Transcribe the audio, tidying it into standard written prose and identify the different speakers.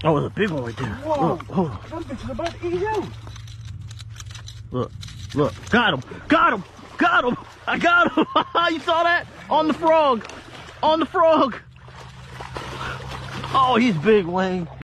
Speaker 1: Oh, there's a big one right there.
Speaker 2: Whoa!
Speaker 1: Look, hold on.
Speaker 2: That bitch is about to eat him.
Speaker 1: Look, look. Got him! Got him! Got him! I got him! You saw that? On the frog! On the frog! Oh, he's big, Wayne.